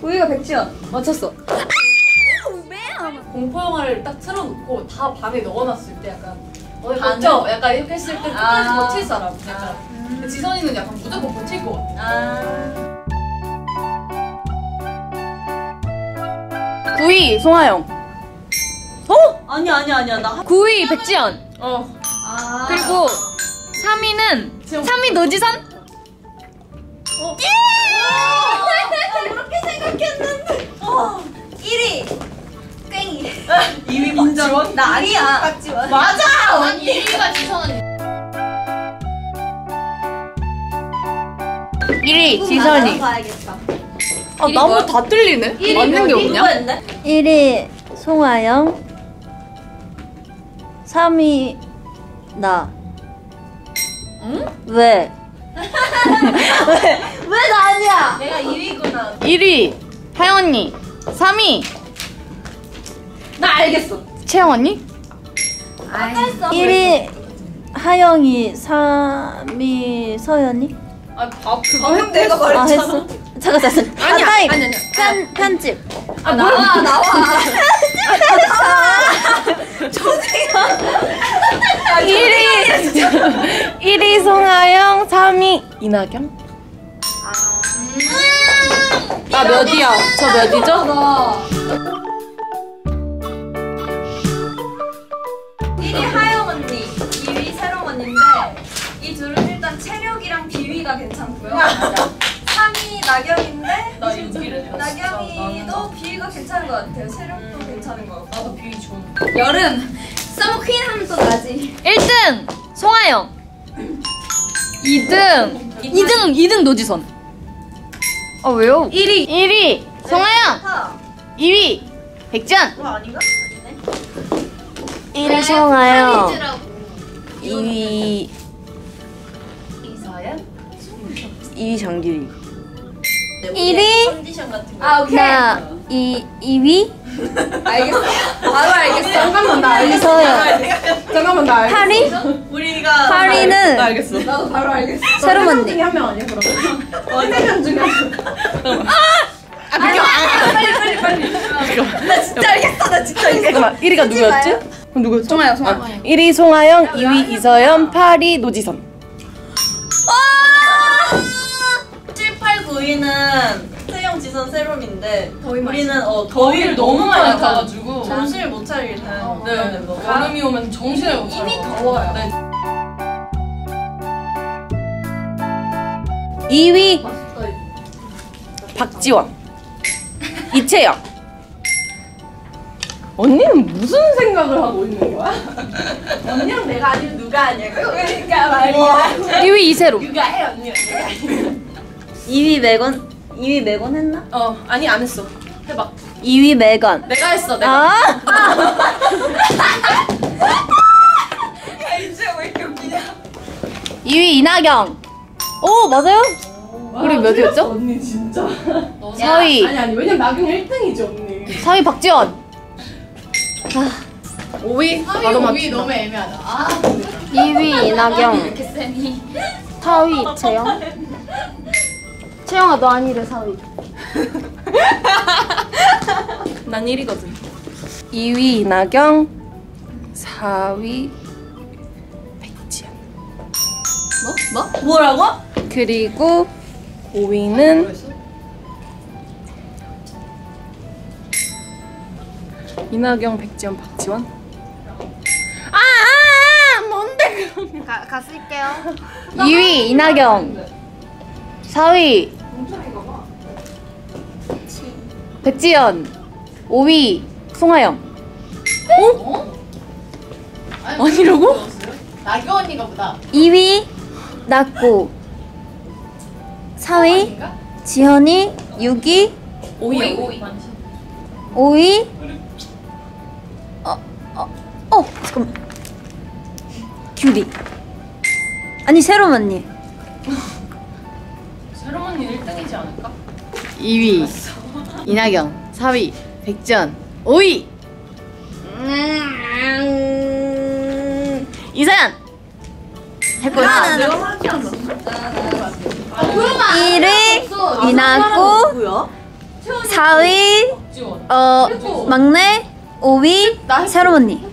9위가 백지연. 맞췄어. 공포 영화를 딱 틀어놓고 다 반에 넣어놨을 때 약간 반에? 버텨 약간 이렇게 했을 때 끝까지 아. 버틸 사람 약간. 근데 지선이는 약간 무조건 버틸 것 같아. 아. 9위 송하영. 아니야 나 9위 백지연. 아. 그리고 3위는 3위 노지선. 그렇게 생각했는데. 1위 꽹이. 2위 박지원? 나 아니야. 박지원. 맞아! 아니 1위가 지선 언니. 1위 지선이. 봐야겠다. 아 나무 다 틀리네. 맞는 게 없냐? 1위 송하영, 3위 나. 응? 왜? 왜 나 아니야? 내가 2위구나. 1위 하영 언니. 3위 나 알겠어. 채영 언니. 아까 했어. 1위 하영이, 3위 서연이? 방금 내가 아 말했잖아. 했어? 잠깐. 아니야, 타임. 아니야. 편집. 아 나와. 1위 송하영. 3위 이나경. 아 몇이야? 저 몇이죠? 1위 하영 언니, 2위 세롱 언니인데 이 둘은 일단 체력이랑 비위가 괜찮고요. 3위 나경인데 나 6위를 나경이도 비위가 괜찮은 것 같아요. 체력도 괜찮은 것 같고. 나도 비위 좋은. 여름 서머 퀸 하면 또 나지. 1등 송하영. 2등 노지선. 아 왜요? 1위 송하영. 2위 백지연. 뭐 아닌가? 아니네. 1위 송하영, 이즈라고. 2위 이서연? 2위 장규리. 1위 컨디션 같은 거. 아 오케이. 나 2위 알겠어. 바로 알겠어. 잠깐만 나 알겠어. 서연. 잠깐만 나 알겠어. 8위? 우리가 8위는 나 알겠어. 나도 바로 알겠어. 세롬 언니. 중에 한 명 아니야 그럼? 세명 중에 한 명. 나 진짜 알겠어. 나 진짜 알겠어. 잠깐만 1위가 누구였지? 그럼 누구였지? 송하영. 1위 송하영, 2위 이서연, 8위 노지선. 7, 8, 9위는 세영, 지선, 세롬인데 우리는 더위를 너무 많이 타가지고 정신을 못 차리는 그런 멤버가 여름이 오면 정신을 못 차려. 이미 더워요. 네. 2위 박지원. 이채영. 언니는 무슨 생각을 하고 있는 거야? 언니랑 내가 아니면 누가 하냐고. 그러니까 말이야. 2위 이세롬. 누가 해 언니랑. 2위 매건? 2위 매건 했나? 아니 안 했어. 해봐. 2위 매건. 내가 했어. 내가. 이제 왜 이렇게 웃기냐. 2위 이나경. 오 맞아요? 우리 몇이었죠? 언니 진짜. 4위. 아니 왜냐면 나경 1등이지 언니. 4위 박지원. 5위? 바로 5위 너무 애매하다. 2위 이나경. 이렇게 세니. 4위 채영. 채영아 너 아니래 4위. 난 1위거든. 2위 이나경. 4위 백지연. 뭐라고? 그리고 5위는 이나경, 백지연, 박지원. 뭔데 그럼? 갔을게요. 2위 이나경. 4위 백지연. 5위 송하영. 아니라고? 나경 언니가 보다. 2위 낙고, 4위 지현이, 6위 5위. 5위 잠깐만 규리. 아니 세롬 언니. 세롬 언니 1등이지 않을까? 2위 이나경. 4위 백지연. 5위 이서연. 했구나. 내가 1위 이낙고, 뭐야? 4위 막내, 5위 새롬 언니.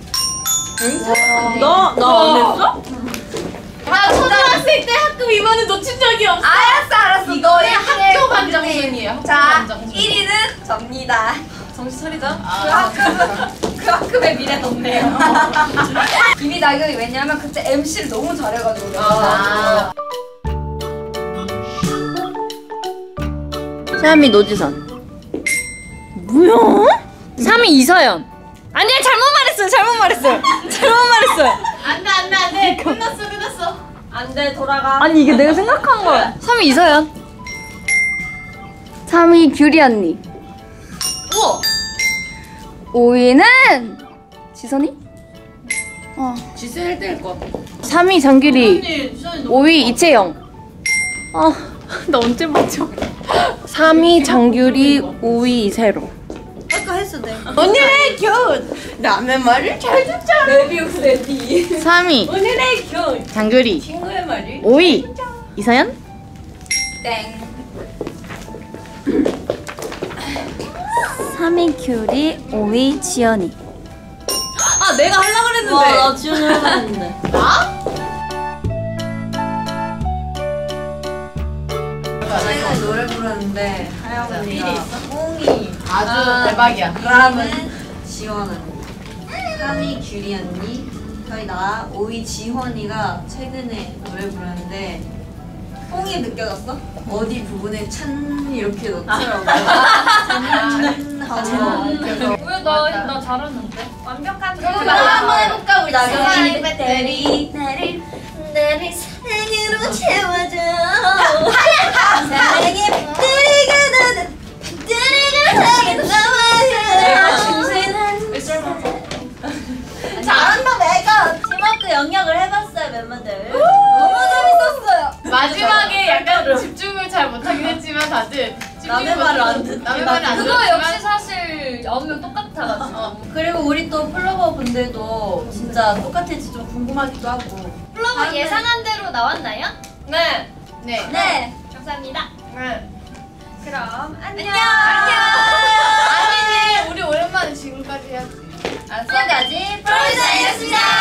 너안 했어? 나 초등학생 때 학급 2번을 놓친 적이 없어. 알았어. 이거의 학교 반장 수준이에요. 자, 1위는 접니다. 정신 차리자. 그 학급의 미래는 없네요. 김이 나경이 왜냐면 그때 MC를 너무 잘해가지고. 3위 노지선. 뭐야? 3위 이서연. 아니야, 잘못 말했어요. 안돼. 끝났어. 안돼 돌아가. 아니, 이게 내가 생각한 거야. 3위 이서연. 3위 규리 언니. 우와. 5위는 지선이? 지수 1등일 것 같아. 3위 장규리. 5위 이채영. 나 언제 맞춰? 3위 장규리, 5위 이세로. 아까 했어 내가. 오늘의 교훈. 남의 말을 잘 듣자. 레비우스 레디. 3위 오늘의 교훈. 장규리. 친구의 말을. 5위 이서연. 땡. 3위 규리, 5위 지연이. 아 내가 하려고 그랬는데. 와, 나 지원을 하려고 했는데. 저희가 노래 부르는데 하영 언니가 뽕이 아주 대박이야. 그다음은 지원 언니, 3위 규리 언니, 저희 나 5위 지원이가 최근에 노래 부르는데 뽕이 느껴졌어? 어디 부분에 찬 이렇게 넣더라고. 찬 하고. 왜나 잘하는데? 완벽한. 그럼 나 한번 해볼까 우리 나경이? 배터리. 나를 사랑으로 채워줘. 사랑의 배터리가 나는 배터리가 잘한다 내가. 팀워크 영역을 해봤어요 멤버들. 너무 재밌었어요. 마지막에 약간 집중을 잘 못하긴 했지만 다들 남의 말을 안 듣. 남의 말을 안 그거 듣지만 역시 사실 9명 똑같아가지고. 그리고 우리 또 플로버 분들도 진짜 똑같을지 좀 궁금하기도 하고. 플로버 예상한 대로 나왔나요? 네. 네. 네. 감사합니다. 네. 그럼 안녕. 아니지 우리 오랜만에 지금까지 해야지. 지금까지 프로듀서였습니다.